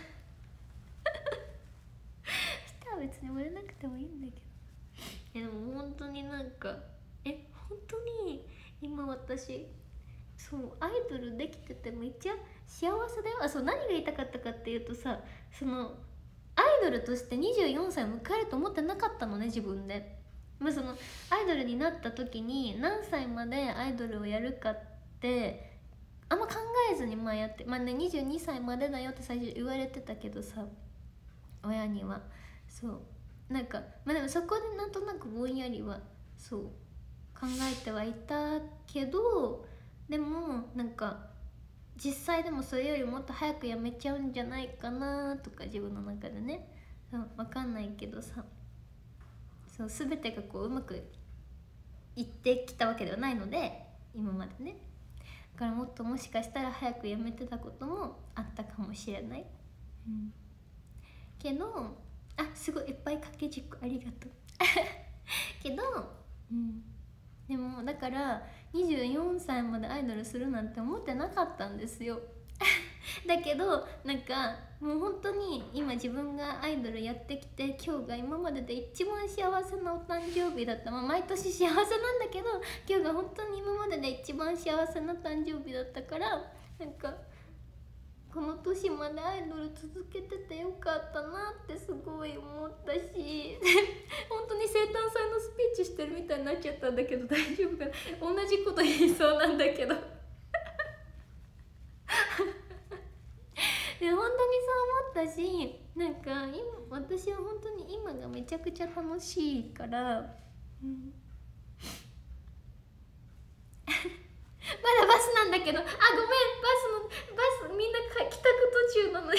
日は別に漏れなくてもいいんだけど、えでも本当になんかえ本当に今私そうアイドルできててめっちゃ幸せだよ。あそう何が言いたかったかっていうとさ、そのアイドルとしてにじゅうよんさいを迎えると思ってなかったのね自分で。まあ、そのアイドルになった時に何歳までアイドルをやるかってあんま考えずにまあやって、まあねにじゅうにさいまでだよって最初言われてたけどさ親には。そうなんかまあでもそこでなんとなくぼんやりはそう考えてはいたけど、でもなんか実際でもそれよりもっと早くやめちゃうんじゃないかなとか自分の中でね、そう分かんないけどさ、そう全てがこううまくいってきたわけではないので今までね。だからもっともしかしたら早くやめてたこともあったかもしれない、うん、けどあすごいいっぱい掛け軸ありがとうけど、うん、でもだからにじゅうよんさいまでアイドルするなんて思ってなかったんですよだけどなんかもう本当に今自分がアイドルやってきて今日が今までで一番幸せなお誕生日だった、まあ、毎年幸せなんだけど今日が本当に今までで一番幸せな誕生日だったから、なんかこの年までアイドル続けててよかったなってすごい思ったし本当に生誕祭のスピーチしてるみたいになっちゃったんだけど大丈夫かな。同じこと言いそうなんだけどで本当にそう思ったし、なんか今私は本当に今がめちゃくちゃ楽しいから、うん、まだバスなんだけど、あごめんバスのバスみんな帰宅途中なのにみんな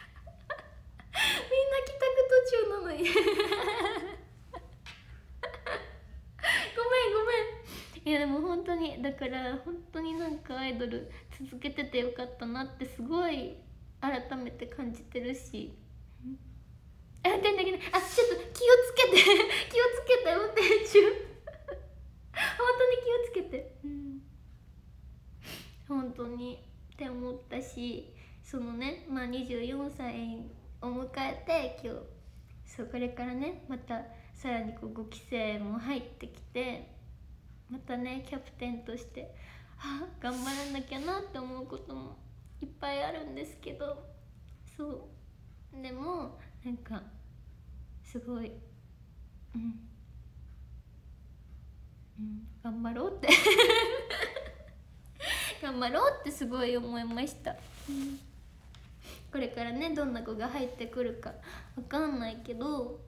帰宅途中なのにごめんごめん。いやでも本当にだから本当になんかアイドル続けててよかったなってすごい改めて感じてるし、あ、でんだけど、あ、ちょっと気をつけて気をつけて運転中本当に気をつけて、うん、本当にって思ったし、そのね、まあにじゅうよんさいを迎えて今日、そうこれからねまたさらにこうごき生も入ってきて、またねキャプテンとしてあ頑張らなきゃなって思うこともいっぱいあるんですけど、そうでもなんかすごい、うん、うん、頑張ろうって頑張ろうってすごい思いました、うん、これからねどんな子が入ってくるかわかんないけど、うん、本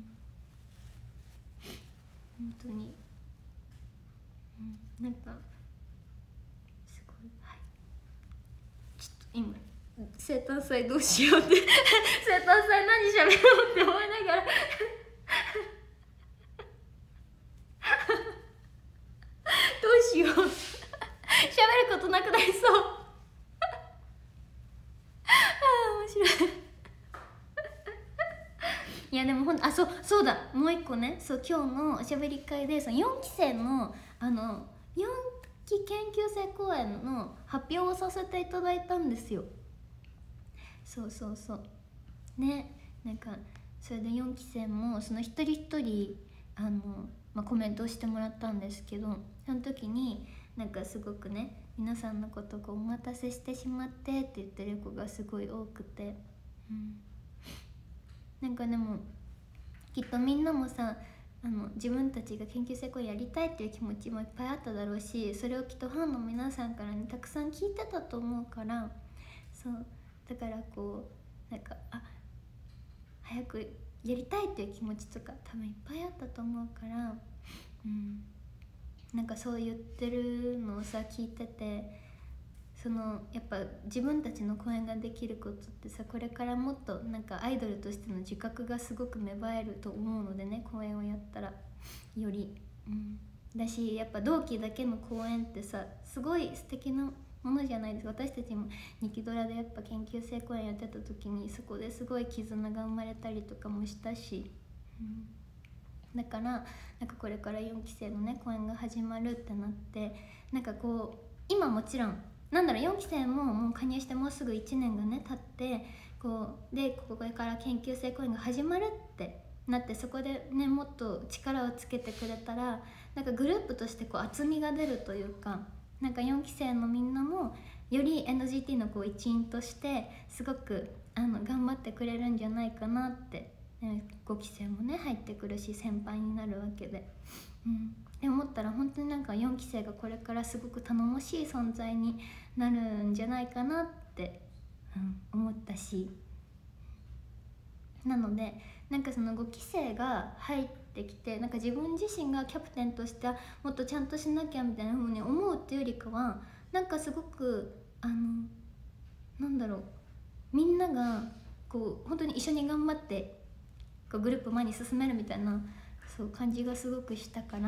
当に、うん、なんかすごい、はい、ちょっと今生誕祭どうしようって生誕祭何しゃべろうって思いながらどうしよう喋ることなくなりそうあー面白いいやでもほんあそうそうだ、もう一個ね、そう今日のおしゃべり会でそのよんき生のあのよんき研究生公演の発表をさせていただいたんですよ。そうそうそうね、なんかそれでよんき生もその一人一人あの、まあ、コメントをしてもらったんですけど、その時になんかすごくね皆さんのことをお待たせしてしまってって言ってる子がすごい多くて、うん、なんかでもきっとみんなもさあの自分たちが研究生公演やりたいっていう気持ちもいっぱいあっただろうし、それをきっとファンの皆さんからねたくさん聞いてたと思うから、そうだからこうなんかあ早くやりたいっていう気持ちとか多分いっぱいあったと思うから、うん、なんかそう言ってるのをさ聞いてて、そのやっぱ自分たちの公演ができることってさこれからもっとなんかアイドルとしての自覚がすごく芽生えると思うのでね、公演をやったらより、うん、だしやっぱ同期だけの公演ってさすごい素敵なものじゃないですか。私たちもにきドラでやっぱ研究生公演やってた時にそこですごい絆が生まれたりとかもしたし、うん、だからなんかこれからよんき生のね公演が始まるってなって、なんかこう今もちろんなんだろうよんき生ももう加入してもうすぐいちねんがね経ってこうでここから研究生公演が始まるってなって、そこでねもっと力をつけてくれたらなんかグループとしてこう厚みが出るというか、なんかよんき生のみんなもより エヌジーティー のこう一員としてすごくあの頑張ってくれるんじゃないかなって、ね、ごき生もね入ってくるし先輩になるわけで、うん、って思ったら本当になんかよんき生がこれからすごく頼もしい存在になるんじゃないかなって、うん、思ったし、なのでなんかそのごき生が入ってきてなんか自分自身がキャプテンとしてもっとちゃんとしなきゃみたいな風に思うっていうよりかは、なんかすごくあのなんだろうみんながこう本当に一緒に頑張ってこうグループ前に進めるみたいなそう感じがすごくしたから、うん、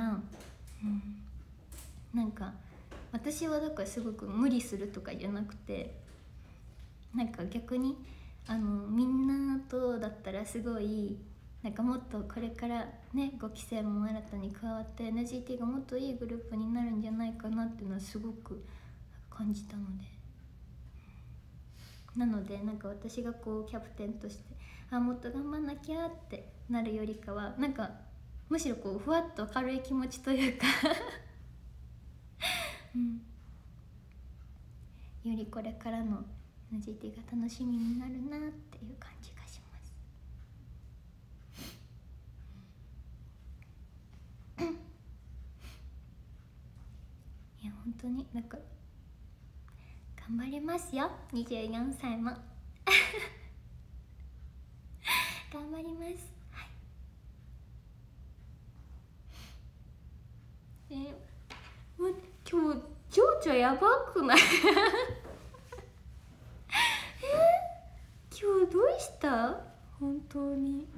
なんか私はだからすごく無理するとかじゃなくて、なんか逆にあのみんなとだったらすごいなんかもっとこれからねごき生も新たに加わって エヌジーティー がもっといいグループになるんじゃないかなっていうのはすごく感じたので、なのでなんか私がこうキャプテンとしてあもっと頑張んなきゃってなるよりかはなんかむしろこうふわっと軽い気持ちというか、うん、よりこれからの エヌジーティー が楽しみになるなっていう感じがします。いや本当になんか頑張りますよにじゅうよんさいも頑張ります。はい、えもう今日情緒やばくないえ今日どうした本当に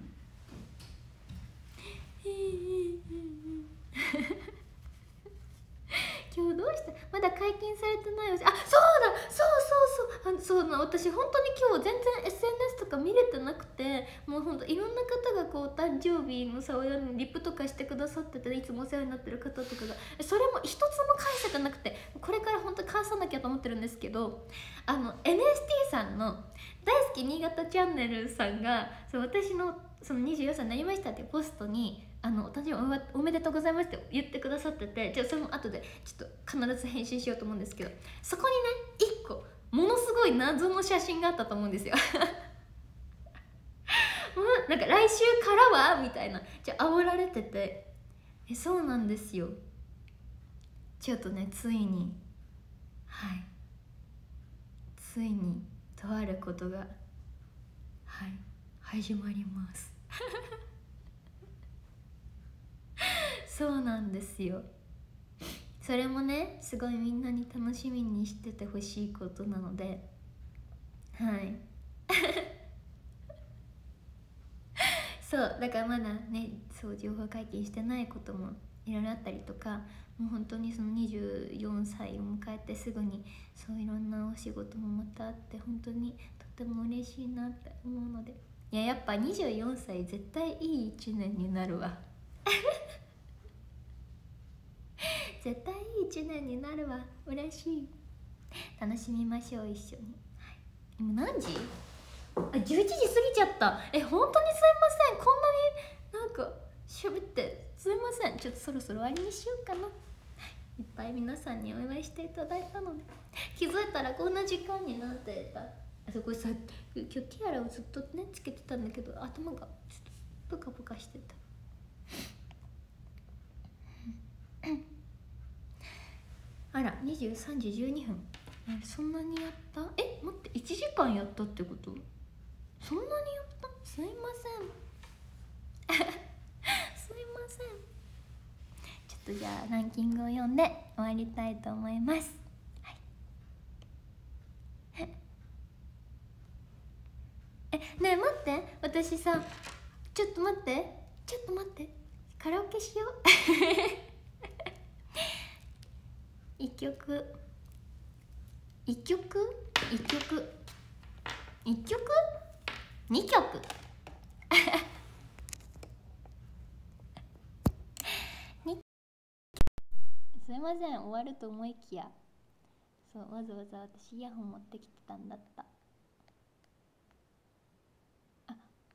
今日どうしたまだ解禁されてないよ。あ、そうだそうそうそうあそうな私本当に今日全然 エスエヌエス とか見れてなくて、もうほんといろんな方がこうお誕生日のさ親にリップとかしてくださってて、いつもお世話になってる方とかがそれも一つも返せてなくて、これから本当に返さなきゃと思ってるんですけど、あの エヌエスティー さんの大好き新潟チャンネルさんがそう私のそのにじゅうよんさいになりましたっていうポストにあのお誕生日 お, おめでとうございますって言ってくださってて、じゃあそれも後でちょっと必ず返信しようと思うんですけど、そこにねいっこものすごい謎の写真があったと思うんですよなんか来週からはみたいなじゃあ煽られてて、えそうなんですよ。ちょっとねついにはいついにとあることがはい始まりますそうなんですよ。それもねすごいみんなに楽しみにしててほしいことなので、はいそうだからまだねそう情報解禁してないこともいろいろあったりとか、もう本当にそのにじゅうよんさいを迎えてすぐにそういろんなお仕事もまたあって本当にとても嬉しいなって思うので、いややっぱにじゅうよんさい絶対いいいちねんになるわ絶対いいいちねんになるわ。嬉しい。楽しみましょう一緒に、はい、今何時あじゅういちじ過ぎちゃった。え本当にすいません、こんなになんか喋ってすいません。ちょっとそろそろ終わりにしようかな。いっぱい皆さんにお祝いしていただいたので、気づいたらこんな時間になってた。あそこさ今日ティアラをずっとねつけてたんだけど頭がちょっとプカプカしてたあらにじゅうさんじじゅうにふん、そんなにやった？え待っていちじかんやったってこと？そんなにやった？すいませんすいません。ちょっとじゃあランキングを読んで終わりたいと思います、はい、えねえ待って私さちょっと待ってちょっと待ってカラオケしよう一曲一曲一曲一曲二曲すいません終わると思いきやそうわざわざ私イヤホン持ってきてたんだった。あ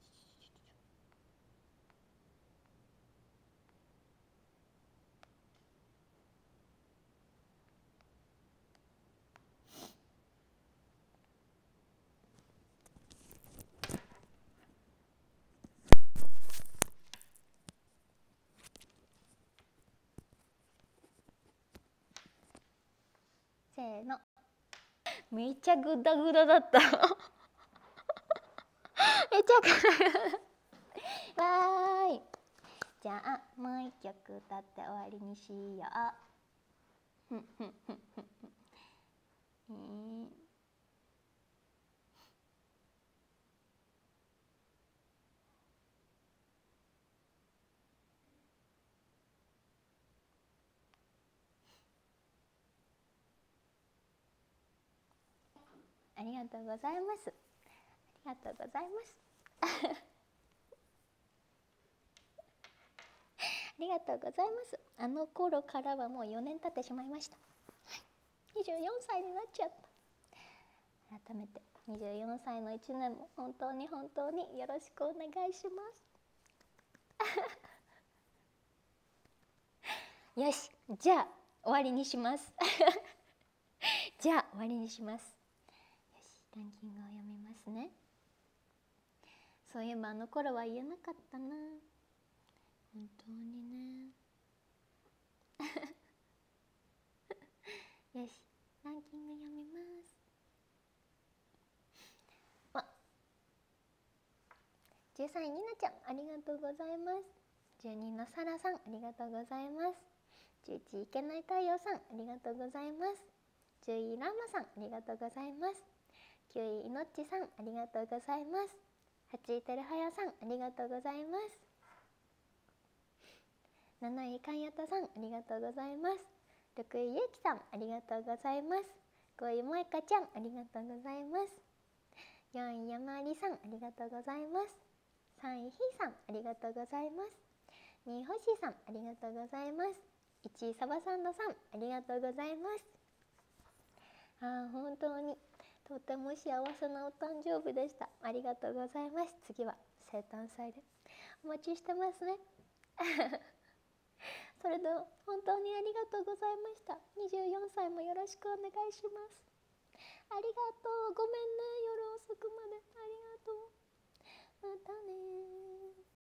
せーのめっちゃグダグダだっためっちゃグダわーい。じゃあもう一曲歌って終わりにしようふんふんふんふんふん、えーありがとうございますありがとうございますありがとうございます。あの頃からはもうよねん経ってしまいました。にじゅうよんさいになっちゃった。改めてにじゅうよんさいのいちねんも本当に本当によろしくお願いしますよしじゃあ終わりにしますじゃあ終わりにします。よしランキングを読みますね。そういえばあの頃は言えなかったな本当にねよしランキング読みますわじゅうさんいになちゃんありがとうございます。じゅうにのさらさんありがとうございます。じゅういちいけない太陽さんありがとうございます。じゅういラーマさんありがとうございます。きゅういいのっちさんありがとうございます。はちいてるはやさんありがとうございます。なないかんやたさんありがとうございます。 ろくいゆうきさんありがとうございます。ごいもえかちゃんありがとうございます。よんいやまりさんありがとうございます。さんいひーさんありがとうございます。にいほしーさんありがとうございます。いちいサバサンドさんありがとうございます。あー本当にとても幸せなお誕生日でした。ありがとうございます。次は生誕祭でお待ちしてますね。それでは本当にありがとうございました。にじゅうよんさいもよろしくお願いします。ありがとう。ごめんね、夜遅くまでありがとう。またね。